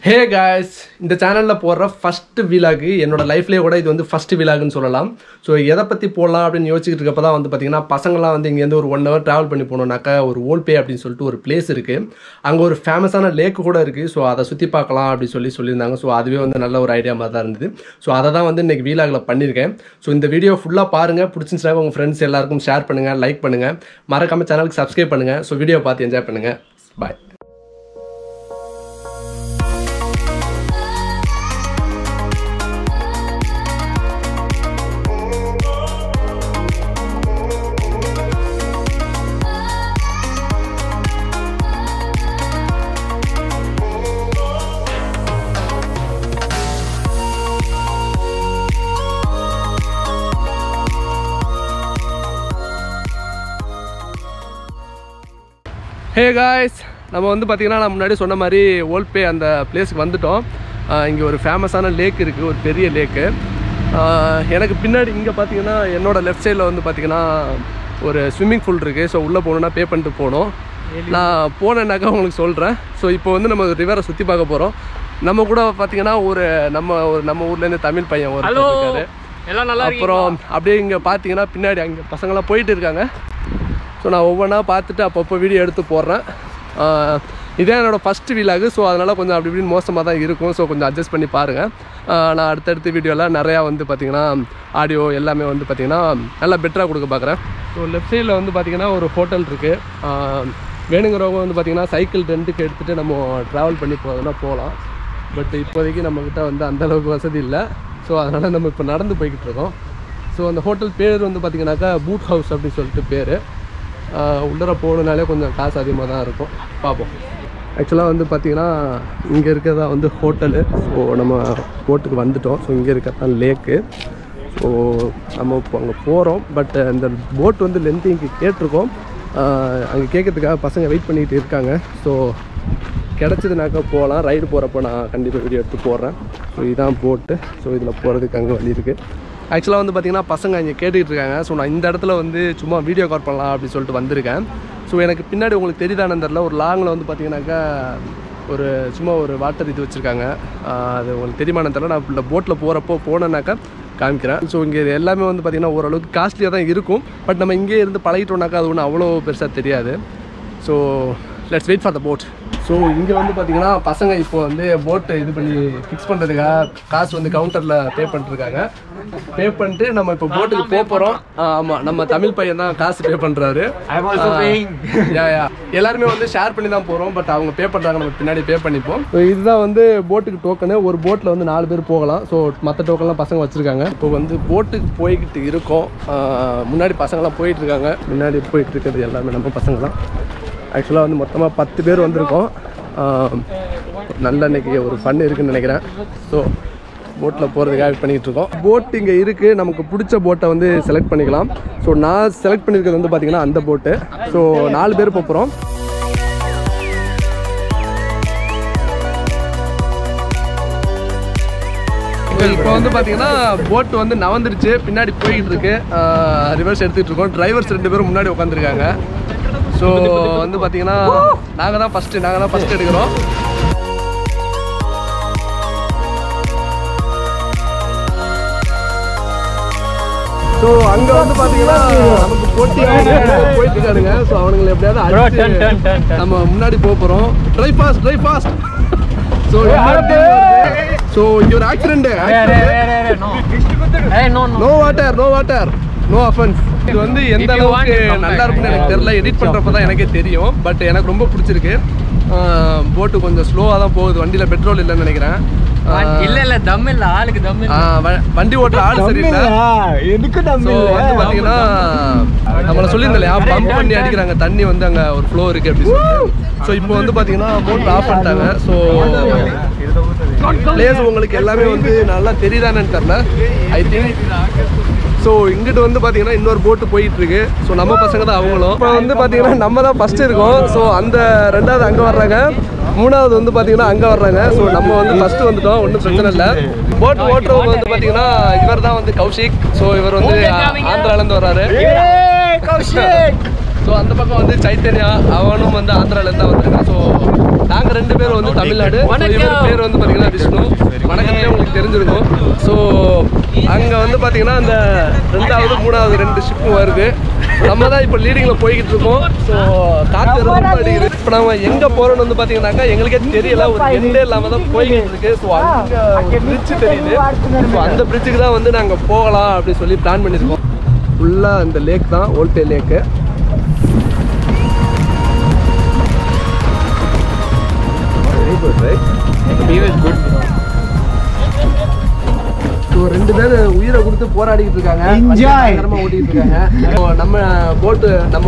Hey guys, இந்த சேனல்ல போற ஃபர்ஸ்ட் vlog என்னோட லைஃப்லயே கூட இது வந்து ஃபர்ஸ்ட் vlogனு சொல்லலாம். சோ எதை பத்தி போடலாம் அப்படினு யோசிச்சிட்டு இருக்கப்ப தான் வந்து பாத்தீங்கன்னா பசங்கலாம் வந்து இங்க இருந்து ஒரு 1 hour டிராவல் பண்ணி போணும்னாக்க ஒரு ஓல்பே அப்படினு சொல்லிட்டு ஒரு பிளேஸ் இருக்கு. அங்க ஒரு ஃபேமஸான லேக் கூட இருக்கு. சோ அத சுத்தி பார்க்கலாம் அப்படி சொல்லிருந்தாங்க. சோ அதுவே வந்து நல்ல ஒரு ஐடியா மாதிரி தான் இருந்தது. சோ அத தான் வந்து இன்னைக்கு vlogல பண்ணிருக்கேன். சோ இந்த வீடியோ ஃபுல்லா பாருங்க. பிடிச்சிருந்தா உங்க ஃப்ரெண்ட்ஸ் எல்லாருக்கும் ஷேர் பண்ணுங்க, லைக் பண்ணுங்க. மறக்காம சேனலுக்கு சப்ஸ்கிரைப் பண்ணுங்க. சோ வீடியோ பார்த்து என்ஜாய் பண்ணுங்க. பை. Hey guys, நம்ம வந்து பாத்தீங்கன்னா நான் முன்னாடி சொன்ன மாதிரி ஓல்பே அந்த பிளேஸ்க்கு வந்துட்டோம். இங்க ஒரு ஃபேமஸான லேக் இருக்கு, ஒரு பெரிய லேக். எனக்கு பின்னாடி இங்க பாத்தீங்கன்னா என்னோட லெஃப்ட் சைடுல வந்து பாத்தீங்கன்னா ஒரு ஸ்விம்மிங் பூல் இருக்கு. ஸோ உள்ள போகணும்னா பே பண்ணிட்டு போகணும். நான் போனேன்னாக்கா உங்களுக்கு சொல்றேன். ஸோ இப்போ வந்து நம்ம ரிவரை சுத்தி பார்க்க போறோம். நம்ம கூட பாத்தீங்கன்னா நம்ம ஊர்ல இருந்து தமிழ் பையன் ஒரு இருக்காரு. எல்லாம் நல்லா இருக்கு. அப்புறம் அப்படியே இங்க பாத்தீங்கன்னா பின்னாடி அங்க பசங்களாம் போயிட்டு இருக்காங்க. ஸோ நான் ஒவ்வொன்றா பார்த்துட்டு அப்பப்போ வீடியோ எடுத்து போடுறேன். இதே என்னோடய ஃபஸ்ட்டு vlog. ஸோ அதனால் கொஞ்சம் அப்படி இப்படின்னு மோசமாக தான் இருக்கும். ஸோ கொஞ்சம் அட்ஜஸ்ட் பண்ணி பாருங்கள். நான் அடுத்தடுத்த வீடியோவில் நிறையா வந்து பார்த்திங்கன்னா ஆடியோ எல்லாமே வந்து பார்த்திங்கன்னா நல்லா பெட்டராக கொடுக்க பார்க்குறேன். ஸோ லெஃப்ட் சைடில் வந்து பார்த்திங்கன்னா ஒரு ஹோட்டல் இருக்குது. வேணுங்கிறவங்க வந்து பார்த்திங்கன்னா சைக்கிள் ரெண்ட்டுக்கு எடுத்துகிட்டு நம்ம ட்ராவல் பண்ணி போகிறதுனா போகலாம். பட் இப்போதைக்கு நம்மக்கிட்ட வந்து அந்தளவுக்கு வசதி இல்லை. ஸோ அதனால் நம்ம இப்போ நடந்து போய்கிட்டு இருக்கோம். ஸோ அந்த ஹோட்டல் பேர் வந்து பார்த்திங்கனாக்கா பூட் ஹவுஸ் அப்படின்னு சொல்லிட்டு பேர். உள்ளர போகணுனாலே கொஞ்சம் காசு அதிகமாக தான் இருக்கும். பார்ப்போம். ஆக்சுவலாக வந்து பார்த்திங்கன்னா இங்கே இருக்கிறதா வந்து ஹோட்டலு. ஸோ நம்ம போட்டுக்கு வந்துட்டோம். ஸோ இங்கே இருக்கிறதான் லேக்கு. ஸோ நம்ம இப்போ அங்கே போகிறோம். பட் இந்த போட் வந்து லென்த்து இங்கே கேட்டிருக்கோம். அங்கே கேட்கறதுக்காக பசங்க வெயிட் பண்ணிகிட்டு இருக்காங்க. ஸோ கிடச்சிதுனாக்கா போகலாம். ரைடு போகிறப்போ நான் கண்டிப்பாக வீடியோ எடுத்து போடுறேன். ஸோ இதுதான் போட்டு. ஸோ இதில் போகிறதுக்கு அங்கே வழி இருக்குது. ஆக்சுவலாக வந்து பார்த்திங்கன்னா பசங்க இங்கே கேட்டுக்கிட்டு இருக்காங்க. ஸோ நான் இந்த இடத்துல வந்து சும்மா வீடியோ கால் பண்ணலாம் அப்படின்னு சொல்லிட்டு வந்திருக்கேன். ஸோ எனக்கு பின்னாடி உங்களுக்கு தெரியுதானு தெரியல, ஒரு லாங்கில் வந்து பார்த்திங்கனாக்கா ஒரு சும்மா ஒரு வாட்டர் இது வச்சுருக்காங்க. அது உங்களுக்கு தெரியுமானு தெரியல. நான் இந்த போட்டில் போனேன்னாக்கா காமிக்கிறேன். ஸோ இங்கே எல்லாமே வந்து பார்த்திங்கன்னா ஓரளவுக்கு காஸ்ட்லியாக தான் இருக்கும். பட் நம்ம இங்கே இருந்து பழகிட்டோம்னாக்கா அது ஒன்றும் அவ்வளோ பெருசாக தெரியாது. So let's wait for the boat. So இங்கே வந்து பார்த்திங்கன்னா பசங்க இப்போ வந்து போட்டை இது பண்ணி ஃபிக்ஸ் பண்ணுறதுக்காக காசு வந்து கவுண்டரில் பே பண்ணிட்டுருக்காங்க. பே பண்ணிட்டு நம்ம இப்போ போட்டுக்கு போகிறோம். ஆமாம், நம்ம தமிழ் பையன் தான் காசு பே பண்ணுறாரு. எல்லாருமே வந்து ஷேர் பண்ணி தான் போகிறோம். பட் அவங்க பே பண்ணுறாங்க, நம்ம பின்னாடி பே பண்ணிப்போம். ஸோ இதுதான் வந்து போட்டுக்கு டோக்கனு. ஒரு போட்டில் வந்து 4 பேர் போகலாம். ஸோ மற்ற டோக்கன்லாம் பசங்க வச்சுருக்காங்க. இப்போ வந்து போட்டுக்கு போய்கிட்டு இருக்கோம். முன்னாடி பசங்களாம் போயிட்டுருக்காங்க. முன்னாடி போயிட்டு இருக்கிறது எல்லாமே நம்ம பசங்க தான். ஆக்சுவலாக வந்து மொத்தமாக 10 பேர் வந்திருக்கோம். நல்ல இன்றைக்கி ஒரு ஃபன் இருக்குதுன்னு நினைக்கிறேன். ஸோ போட்டில் போகிறதுக்காக பண்ணிகிட்டு இருக்கோம். போட் இங்கே இருக்குது. நமக்கு பிடிச்ச போட்டை வந்து செலக்ட் பண்ணிக்கலாம். ஸோ நான் செலக்ட் பண்ணியிருக்கிறது வந்து பார்த்திங்கன்னா அந்த போட்டு. ஸோ 4 பேர் போகிறோம். இப்போ வந்து பார்த்தீங்கன்னா போட்டு வந்து நவந்துருச்சு. பின்னாடி போய்கிட்டு இருக்கு. ரிவர்ஸ் எடுத்துகிட்டு இருக்கோம். டிரைவர்ஸ் 2 பேரும் முன்னாடி உட்காந்துருக்காங்க. ஸோ வந்து பார்த்தீங்கன்னா நாங்கள் தான் ஃபஸ்ட்டு எடுக்கிறோம். ஸோ அங்கே வந்து பார்த்தீங்கன்னா நமக்கு போட்டியாக போயிட்டு இருக்காருங்க. ஸோ அவனுங்களை எப்படியாவது நம்ம முன்னாடி போகிறோம். Try fast. ஸோ இங்கே ஒரு accident. No water, no offence. இது வந்து எந்த அளவுக்கு நல்லா இருக்குன்னு எனக்கு தெரியல. எடிட் பண்ணுறப்ப தான் எனக்கே தெரியும். பட் எனக்கு ரொம்ப பிடிச்சிருக்கு. போட்டு கொஞ்சம் ஸ்லோவாக தான் போகுது. வண்டியில் பெட்ரோல் இல்லைன்னு நினைக்கிறேன். இல்ல தம் இல்ல, ஆளுக்கு தம் இல்ல. வண்டி ஓட்டுற ஆள் சரியில்லை. எதுக்கு தம் இல்ல வந்து பாத்தீங்கன்னா நம்மள சொல்லியிருந்தலையா பம்ப் பண்ணி அடிக்கிறாங்க. தண்ணி வந்து அங்க ஒரு ஃப்ளோ இருக்கு அப்படி சொல்லிட்டு. ஸோ இப்போ வந்து பாத்தீங்கன்னா மோட்டர் ஆஃப் பண்ணிட்டாங்க. ஸோ பிளேஸ் உங்களுக்கு எல்லாமே வந்து நல்லா தெரியுதானு தெரியல. ஐ திங்க் ஸோ இங்கிட்டு வந்து பார்த்தீங்கன்னா இன்னொரு போட்டு போயிட்டு இருக்கு. ஸோ நம்ம பசங்க தான் அவங்களும். இப்போ வந்து பார்த்தீங்கன்னா நம்ம தான் ஃபஸ்ட்டு இருக்கோம். ஸோ அந்த 2வது அங்கே வர்றாங்க, 3வது வந்து பார்த்தீங்கன்னா அங்கே வர்றாங்க. ஸோ நம்ம வந்து ஃபஸ்ட்டு வந்துட்டோம், ஒன்றும் பிரச்சனை இல்லை. போட்டு ஓட்டுறவங்க வந்து பார்த்தீங்கன்னா இவர் தான் வந்து கௌஷிக். ஸோ இவர் வந்து ஆந்திராலேருந்து வர்றாரு. ஸோ அந்த பக்கம் வந்து சைத்தன்யா, அவனும் வந்து ஆந்திராலேருந்து தான் வந்திருக்கான். ஸோ நாங்கள் 2 பேரும் வந்து தமிழ்நாடு. இவர் பேர் வந்து பார்த்தீங்கன்னா விஷ்ணு. வணக்கத்திலே உங்களுக்கு தெரிஞ்சிருக்கும். ஸோ அங்கே வந்து பார்த்தீங்கன்னா அந்த 2வது 3வது 2 ஷிப்பும் வருது. நம்ம தான் இப்போ லீடிங்கில் போய்கிட்டு இருக்கோம். ஸோ காற்று ரொம்ப அடிக்குது. இப்போ நம்ம எங்கே போகிறோன்னு வந்து பார்த்தீங்கன்னாக்கா எங்களுக்கே தெரியல, ஒரு எண்டே இல்லாமல் தான் போய்கிட்டு இருக்கு. ஸோ அங்கே பிரிட்ஜ் தெரியுது. ஸோ அந்த பிரிட்ஜுக்கு தான் வந்து நாங்கள் போகலாம் அப்படின்னு சொல்லி பிளான் பண்ணியிருக்கோம். ஃபுல்லாக இந்த லேக் தான், ஓல்பே lake. Very good right. So 2 பேர் உயிரை கொடுத்து போராடிக்கிட்டு இருக்காங்க, பயங்கரமாக ஓட்டிக்கிட்டு இருக்காங்க. நம்ம போட்டு நம்ம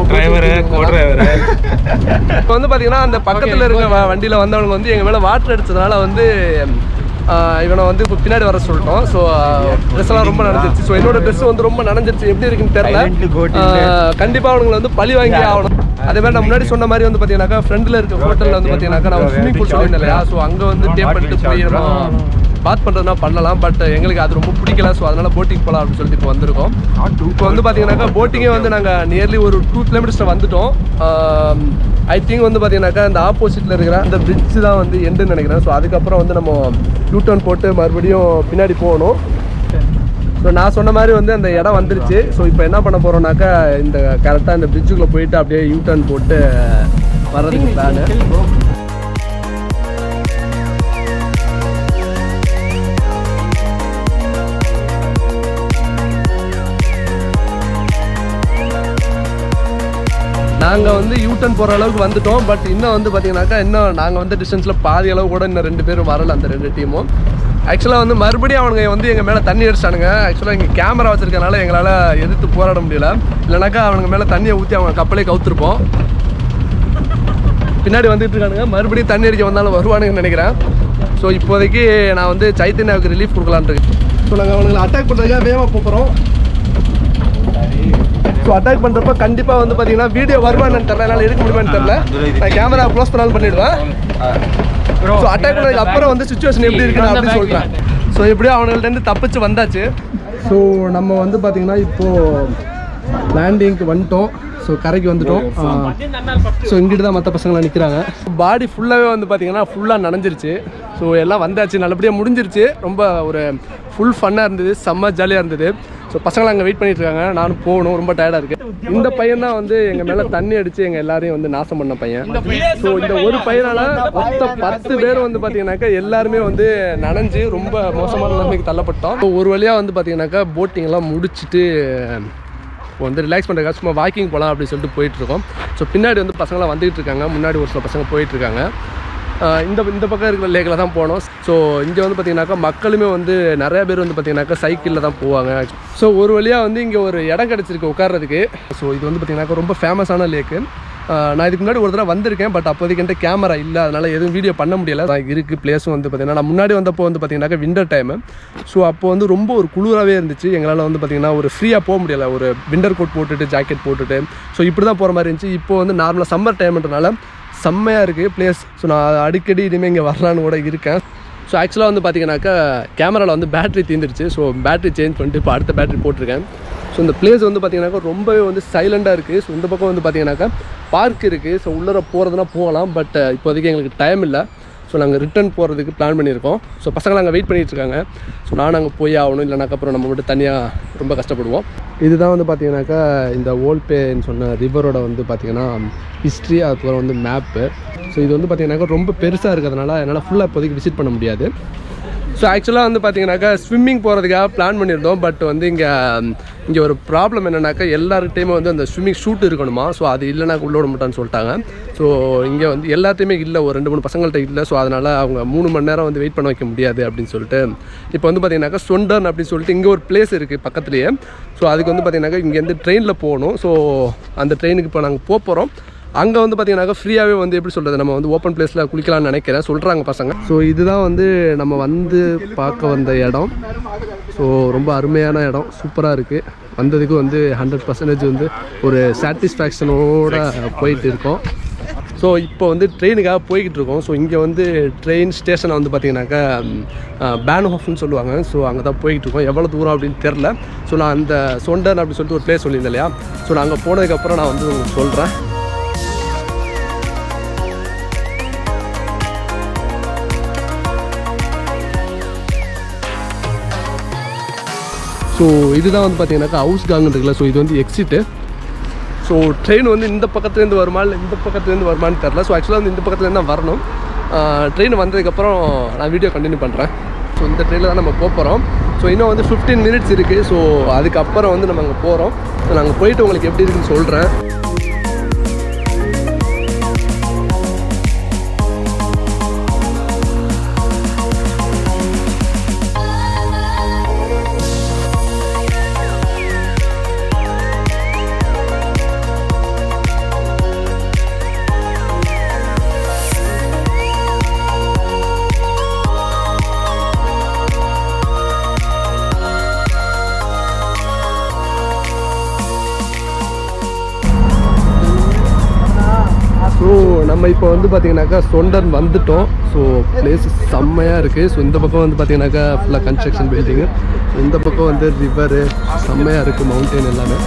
இப்போ வந்து பார்த்தீங்கன்னா அந்த பக்கத்தில் இருக்க வண்டியில் வந்தவங்க வந்து எங்கள் மேலே வாட்டர் அடிச்சதுனால வந்து இவனை வந்து இப்போ பின்னாடி வர சொல்லிட்டோம். ஸோ ட்ரெஸ் எல்லாம் ரொம்ப நனைஞ்சிருச்சு. ஸோ என்னோட ட்ரெஸ் வந்து ரொம்ப நனைஞ்சிருச்சு. எப்படி இருக்குன்னு தெரியல. கண்டிப்பாக அவனுங்களை வந்து பழி வாங்கி ஆகணும். அதே மாதிரி நான் முன்னாடி சொன்ன மாதிரி வந்து பார்த்தீங்கன்னாக்கா ஃப்ரெண்டில் இருக்க ஹோட்டலில் வந்து பார்த்தீங்கன்னாக்கா நான் ஸ்விம்மிங் பூல் சொல்லியிருந்தேன் இல்லையா. ஸோ அங்கே வந்து டே பண்ணிட்டு போய் பாத் பண்ணுறதுனா பண்ணலாம். பட் எங்களுக்கு அது ரொம்ப பிடிக்கல. ஸோ அதனால் போட்டிங் போகலாம் அப்படின்னு சொல்லிட்டு இப்போ வந்திருக்கோம். இப்போ வந்து பார்த்தீங்கன்னாக்கா போட்டிங்கே வந்து நாங்கள் நியர்லி ஒரு 2 கிலோமீட்டர்ஸில் வந்துட்டோம். ஐ திங்க் வந்து பார்த்தீங்கன்னாக்கா இந்த ஆப்போசிட்டில் இருக்கிற அந்த பிரிட்ஜ் தான் வந்து எண்டுன்னு நினைக்கிறேன். ஸோ அதுக்கப்புறம் வந்து நம்ம யூ-டர்ன் போட்டு மறுபடியும் பின்னாடி போகணும். ஸோ நான் சொன்ன மாதிரி வந்து அந்த இடம் வந்துருச்சு. ஸோ இப்போ என்ன பண்ண போகிறோம்னாக்கா இந்த கரெக்டாக இந்த பிரிட்ஜுக்குள்ளே போயிட்டு அப்படியே யூ-டர்ன் போட்டு வர்றதுக்கு பிளானு. நாங்கள் வந்து யூ-டர்ன் போகிற அளவுக்கு வந்துட்டோம். பட் இன்னும் வந்து பார்த்தீங்கன்னாக்கா இன்னும் நாங்கள் வந்து டிஸ்டன்ஸில் பாதி அளவு கூட இன்னும் 2 பேரும் வரல, அந்த 2 டீமும். ஆக்சுவலாக வந்து மறுபடியும் அவனுங்க வந்து எங்கள் மேலே தண்ணி அடிச்சானுங்க. ஆக்சுவலாக இங்கே கேமரா வச்சுருக்கனால எங்களால் எதிர்த்து போராட முடியல. இல்லைனாக்கா அவனுங்க மேலே தண்ணியை ஊற்றி அவங்க கப்பலே கவுத்துருப்போம். பின்னாடி வந்துட்டு இருக்கானுங்க. மறுபடியும் தண்ணி அடிக்க வந்தாலும் வருவானுங்கன்னு நினைக்கிறேன். ஸோ இப்போதைக்கு நான் வந்து சைத்தன்யாவுக்கு ரிலீஃப் கொடுக்கலான்னு இருக்கேன். ஸோ நாங்கள் அவனுங்களை அட்டாக் பண்ணுறதுக்காக வேகமாக போகிறோம். ஸோ அட்டாக் பண்ணுறப்ப கண்டிப்பாக வந்து பார்த்தீங்கன்னா வீடியோ வருமானு தெரியல, என்னால் எடுக்க முடியுமான்னு தெரியல. நான் கேமரா க்ளோஸ் பண்ணாலும் பண்ணிவிடுவேன். ஸோ அட்டாக் பண்ணதுக்கு அப்புறம் வந்து சுச்சுவேஷன் எப்படி இருக்குன்னு அப்படின்னு சொல்கிறேன். ஸோ எப்படியோ அவங்கள்ட்டேருந்து தப்பிச்சு வந்தாச்சு. ஸோ நம்ம வந்து பார்த்தீங்கன்னா இப்போது லேண்டிங்க்கு வந்துட்டோம். ஸோ கரைக்கு வந்துட்டோம். ஸோ இங்கிட்டு தான் மற்ற பசங்களாம் நிற்கிறாங்க. பாடி ஃபுல்லாகவே வந்து பார்த்தீங்கன்னா ஃபுல்லாக நனைஞ்சிருச்சு. ஸோ எல்லாம் வந்தாச்சு, நல்லபடியாக முடிஞ்சிருச்சு. ரொம்ப ஒரு ஃபுல் ஃபன்னாக இருந்தது, செம்ம ஜாலியாக இருந்தது. ஸோ பசங்களாம் அங்கே வெயிட் பண்ணிட்டு இருக்காங்க. நானும் போகணும், ரொம்ப டயர்டாக இருக்குது. இந்த பையன் தான் வந்து எங்கள் மேலே தண்ணி அடித்து எங்கள் எல்லாரையும் வந்து நாசம் பண்ண பையன். ஸோ இந்த ஒரு பையனால் மொத்தம் 10 பேர் வந்து பார்த்தீங்கன்னாக்கா எல்லாருமே வந்து நனைஞ்சு ரொம்ப மோசமான நிலைமைக்கு தள்ளப்பட்டோம். ஸோ ஒரு வழியாக வந்து பார்த்தீங்கன்னாக்கா போட்டிங்லாம் முடிச்சுட்டு வந்து ரிலாக்ஸ் பண்ணுறதுக்காக சும்மா வாக்கிங் போகலாம் அப்படின்னு சொல்லிட்டு போயிட்டுருக்கோம். ஸோ பின்னாடி வந்து பசங்களாம் வந்துகிட்டு இருக்காங்க, முன்னாடி ஒரு சில பசங்க போயிட்டுருக்காங்க. இந்த பக்கம் இருக்கிற லேக்கில் தான் போனோம். ஸோ இங்கே வந்து பார்த்திங்கனாக்கா மக்களுமே வந்து நிறையா பேர் வந்து பார்த்திங்கனாக்கா சைக்கிளில் தான் போவாங்க. ஸோ ஒரு வழியாக வந்து இங்கே ஒரு இடம் கிடச்சிருக்கு உட்கார்றதுக்கு. ஸோ இது வந்து பார்த்திங்கனாக்கா ரொம்ப ஃபேமஸான லேக்கு. நான் இதுக்கு முன்னாடி ஒரு தடவை வந்திருக்கேன். பட் அப்போதைக்கு என்கிட்ட கேமரா இல்லை, அதனால் எதுவும் வீடியோ பண்ண முடியலை. இருக்குது பிளேஸும் வந்து பார்த்திங்கன்னா நான் முன்னாடி வந்தப்போ வந்து பார்த்திங்கனாக்கா விண்டர் டைமு. ஸோ அப்போ வந்து ரொம்ப ஒரு குளிராகவே இருந்துச்சு. எங்களால் வந்து பார்த்திங்கன்னா ஒரு ஃப்ரீயாக போக முடியலை, ஒரு விண்டர் கோட் போட்டுட்டு ஜாக்கெட் போட்டுட்டு. ஸோ இப்படி தான் போகிற மாதிரி இருந்துச்சு. இப்போ வந்து நார்மலாக சம்மர் டைம்ன்றனால செம்மையாக இருக்குது பிளேஸ். ஸோ நான் அடிக்கடி இனிமேல் இங்கே வரலான்னு கூட இருக்கேன். ஸோ ஆக்சுவலாக வந்து பார்த்திங்கனாக்கா கேமராவில் வந்து பேட்ரி தீர்ந்துருச்சு. ஸோ பேட்ரி சேஞ்ச் பண்ணிட்டு இப்போ அடுத்த பேட்ரி போட்டிருக்கேன். ஸோ இந்த பிளேஸ் வந்து பார்த்திங்கனாக்கா ரொம்பவே வந்து சைலண்டாக இருக்குது. ஸோ இந்த பக்கம் வந்து பார்த்திங்கனாக்கா பார்க் இருக்குது. ஸோ உள்ளே போகிறதுனா போகலாம். பட் இப்போதைக்கு எங்களுக்கு டைம் இல்லை. ஸோ நாங்கள் ரிட்டர்ன் போகிறதுக்கு பிளான் பண்ணியிருக்கோம். ஸோ பசங்களை அங்கே வெயிட் பண்ணிகிட்ருக்காங்க. ஸோ நானும் அங்கே போய் ஆகணும், இல்லைனாக்கா அப்புறம் நம்ம மட்டும் தனியாக ரொம்ப கஷ்டப்படுவோம். இதுதான் வந்து பார்த்திங்கனாக்கா இந்த ஓல்பேன்னு சொன்ன ரிவரோட வந்து பார்த்திங்கன்னா ஹிஸ்ட்ரி, அதுக்கப்புறம் வந்து மேப்பு. ஸோ இது வந்து பார்த்திங்கனாக்கா ரொம்ப பெருசாக இருக்கிறதுனால என்னால் ஃபுல்லாக இப்போதைக்கு விசிட் பண்ண முடியாது. ஸோ ஆக்சுவலாக வந்து பார்த்திங்கனாக்கா ஸ்விம்மிங் போகிறதுக்காக பிளான் பண்ணியிருந்தோம். பட் வந்து இங்கே ஒரு ப்ராப்ளம் என்னென்னாக்கா எல்லாருக்கிட்டையுமே வந்து அந்த ஸ்விம்மிங் ஷூட் இருக்கணுமா. ஸோ அது இல்லைனா உள்ள விட மாட்டான்னு சொல்லிட்டாங்க. ஸோ இங்கே வந்து எல்லாத்தையுமே இல்லை, ஒரு 2-3 பசங்கள்கிட்ட இல்லை. ஸோ அதனால் அவங்க 3 மணி நேரம் வந்து வெயிட் பண்ண வைக்க முடியாது அப்படின்னு சொல்லிட்டு இப்போ வந்து பார்த்திங்கனாக்கா சொண்டர்ன் அப்படின்னு சொல்லிட்டு இங்கே ஒரு பிளேஸ் இருக்குது பக்கத்துலேயே. ஸோ அதுக்கு வந்து பார்த்திங்கனாக்கா இங்கேருந்து ட்ரெயினில் போகணும். ஸோ அந்த ட்ரெயினுக்கு இப்போ நாங்கள் போகிறோம். அங்கே வந்து பார்த்திங்கனாக்கா ஃப்ரீயாகவே வந்து எப்படி சொல்கிறது, நம்ம வந்து ஓப்பன் பிளேஸில் குளிக்கலாம்னு நினைக்கிறேன் சொல்கிறாங்க பசங்க. ஸோ இதுதான் வந்து நம்ம வந்து பார்க்க வந்த இடம். ஸோ ரொம்ப அருமையான இடம், சூப்பராக இருக்குது. வந்ததுக்கு வந்து 100% வந்து ஒரு சாட்டிஸ்ஃபேக்ஷனோடு போயிட்டு இருக்கோம். ஸோ இப்போ வந்து ட்ரெயினுக்காக போய்கிட்டு இருக்கோம். ஸோ இங்கே வந்து ட்ரெயின் ஸ்டேஷனை வந்து பார்த்திங்கனாக்கா பேன்ஹோஃப்னு சொல்லுவாங்க. ஸோ அங்கே தான் போய்கிட்டு இருக்கோம். எவ்வளோ தூரம் அப்படின்னு தெரில. ஸோ நான் அந்த சொண்டர்ன் அப்படின்னு சொல்லிட்டு ஒரு பிளேஸ் சொல்லியிருந்தேன் இல்லையா. ஸோ நான் அங்கே போனதுக்கப்புறம் நான் வந்து உங்களுக்கு சொல்கிறேன். ஸோ இதுதான் வந்து பார்த்தீங்கன்னாக்கா ஹவுஸ் காங் இருக்குல்ல, ஸோ இது வந்து எக்ஸிட்டு. ஸோ ட்ரெயின் வந்து இந்த பக்கத்துலேருந்து வருமா இல்லை இந்த பக்கத்துலேருந்து வருமானு தெரில. ஸோ ஆக்சுவலாக வந்து இந்த பக்கத்துலேருந்து தான் வரணும். ட்ரெயின் வந்ததுக்கப்புறம் நான் வீடியோ கண்டினியூ பண்ணுறேன். ஸோ இந்த ட்ரெயினில் தான் நம்ம போகிறோம். ஸோ இன்னும் வந்து 15 minutes இருக்குது. ஸோ அதுக்கப்புறம் வந்து நம்ம அங்கே போகிறோம். ஸோ நாங்கள் போயிட்டு உங்களுக்கு எப்படி இருக்குன்னு சொல்கிறேன். ஸோ நம்ம இப்போ வந்து பார்த்தீங்கன்னாக்கா சொண்டர் வந்துட்டோம். ஸோ பிளேஸ் செம்மையாக இருக்குது. ஸோ இந்த பக்கம் வந்து பார்த்தீங்கன்னாக்கா ஃபுல்லாக கன்ஸ்ட்ரக்ஷன் பில்டிங்கு, இந்த பக்கம் வந்து ரிவரு செம்மையாக இருக்குது, மவுண்டெயின் எல்லாமே.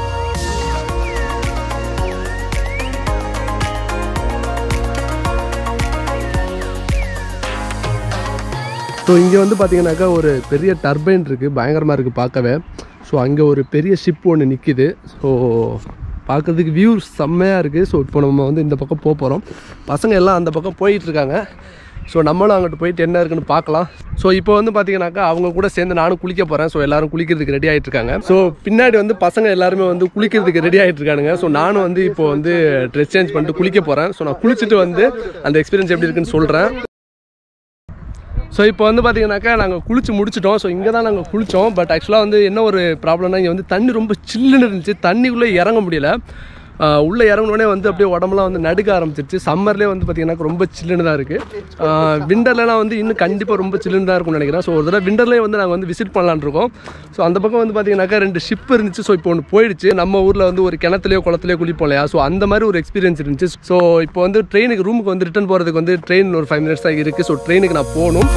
ஸோ இங்கே வந்து பார்த்தீங்கன்னாக்கா ஒரு பெரிய டர்பைன் இருக்குது, பயங்கரமாக இருக்குது பார்க்கவே. ஸோ அங்கே ஒரு பெரிய ஷிப் ஒன்று நிற்கிது. ஸோ பார்க்குறதுக்கு வியூ செம்மையாக இருக்குது. ஸோ இப்போ நம்ம வந்து இந்த பக்கம் போகிறோம். பசங்க எல்லாம் அந்த பக்கம் போயிட்டுருக்காங்க. ஸோ நம்மளும் அங்கிட்டு போயிட்டு என்ன இருக்குன்னு பார்க்கலாம். ஸோ இப்போ வந்து பார்த்தீங்கன்னாக்கா அவங்க கூட சேர்ந்து நானும் குளிக்க போகிறேன். ஸோ எல்லோரும் குளிக்கிறதுக்கு ரெடி ஆகிட்டு இருக்காங்க. ஸோ பின்னாடி வந்து பசங்க எல்லாருமே வந்து குளிக்கிறதுக்கு ரெடி ஆகிட்டு இருக்கானுங்க. ஸோ நானும் வந்து இப்போ வந்து ட்ரெஸ் சேஞ்ச் பண்ணிட்டு குளிக்க போகிறேன். ஸோ நான் குளிச்சுட்டு வந்து அந்த எக்ஸ்பீரியன்ஸ் எப்படி இருக்குன்னு சொல்கிறேன். ஸோ இப்போ வந்து பார்த்தீங்கன்னாக்கா நாங்கள் குளிச்சு முடிச்சிட்டோம். ஸோ இங்கே தான் நாங்கள் குளித்தோம். பட் ஆக்சுவலாக வந்து என்ன ஒரு ப்ராப்ளம்னா, இங்கே வந்து தண்ணி ரொம்ப சில்லுன்னு இருந்துச்சு. தண்ணிக்குள்ளே இறங்க முடியல. உள்ளே இறங்கினோடனே வந்து அப்படியே உடம்புலாம் வந்து நடுக்க ஆரம்பிச்சிருச்சு. சம்மர்லேயே வந்து பார்த்தீங்கன்னா ரொம்ப சில்லுன்னு தான் இருக்குது. விண்டர்லாம் வந்து இன்னும் கண்டிப்பாக ரொம்ப சில்லுன்னு தான் இருக்கும்னு நினைக்கிறேன். ஸோ ஒரு தடவை விண்டர்லேயே வந்து நாங்கள் வந்து விசிட் பண்ணலான்னு இருக்கோம். ஸோ அந்த பக்கம் வந்து பார்த்தீங்கன்னாக்கா 2 ஷிப் இருந்துச்சு. ஸோ இப்போ ஒன்று போயிடுச்சு. நம்ம ஊரில் வந்து ஒரு கிணத்துலையோ குளத்துலையோ குளிப்போம் இல்லையா, ஸோ அந்த மாதிரி ஒரு எக்ஸ்பீரியன்ஸ் இருந்துச்சு. ஸோ இப்போ வந்து ட்ரெயினுக்கு ரூமுக்கு வந்து ரிட்டர்ன் போகிறதுக்கு வந்து ட்ரெயின் ஒரு 5 minutes தான் இருக்குது. ஸோ ட்ரெயினுக்கு நான் போகணும்.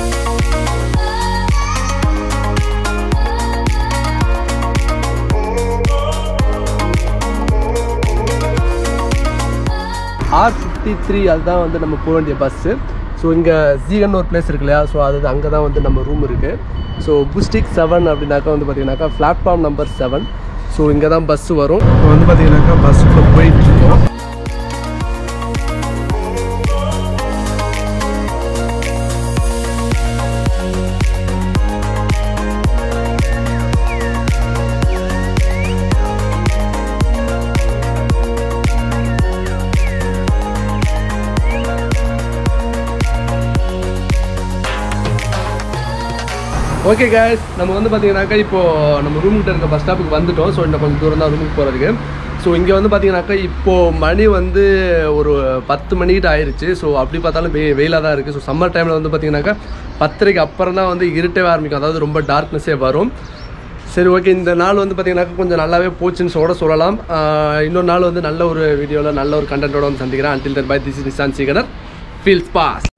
R53 அதுதான் வந்து நம்ம போக வேண்டிய பஸ்ஸு. ஸோ இங்கே ஜீகன் ஒரு பிளேஸ் இருக்கு இல்லையா, ஸோ அது அங்கே தான் வந்து நம்ம ரூம் இருக்குது. ஸோ புஸ்டிக் 7 அப்படின்னாக்கா வந்து பார்த்தீங்கன்னாக்கா பிளாட்ஃபார்ம் நம்பர் 7. ஸோ இங்கே தான் பஸ்ஸு வரும். இப்போ வந்து பார்த்தீங்கன்னாக்கா பஸ்ஸுக்குள்ளே போயிட்டுருக்கோம். ஓகே கைஸ், நம்ம வந்து பார்த்தீங்கன்னாக்கா இப்போது நம்ம ரூம்கிட்ட இருக்க பஸ் ஸ்டாப்புக்கு வந்துட்டோம். ஸோ இன்னும் கொஞ்சம் தூரம் தான் ரூமுக்கு போகிறதுக்கு. ஸோ இங்கே வந்து பார்த்தீங்கன்னாக்கா இப்போது மணி வந்து ஒரு 10 மணிக்கிட்ட ஆயிடுச்சு. ஸோ அப்படி பார்த்தாலும் வெயிலாக தான் இருக்குது. ஸோ சம்மர் டைமில் வந்து பார்த்தீங்கன்னாக்கா 10:30 அப்புறம் தான் வந்து இருட்டவே ஆரம்பிக்கும், அதாவது ரொம்ப டார்க்னஸே வரும். சரி ஓகே, இந்த நாள் வந்து பார்த்தீங்கன்னாக்கா கொஞ்சம் நல்லாவே போச்சுன்னு சொல்லலாம். இன்னொரு நாள் வந்து நல்ல ஒரு வீடியோவில் நல்ல ஒரு கண்டென்ட்டோட வந்து சந்திக்கிறேன். Until then, bye. This is Nissan Siganar. Feels fast.